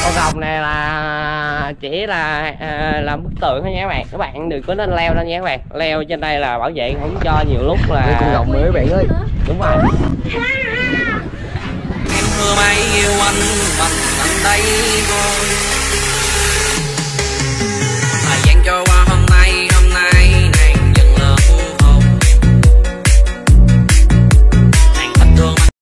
Con rồng này là chỉ là làm bức tượng thôi nha các bạn đừng có nên leo lên nha các bạn, leo trên đây là bảo vệ không cho, nhiều lúc là con rồng nữa các bạn ơi. đúng rồi. Em thưa mấy yêu anh đây rồi.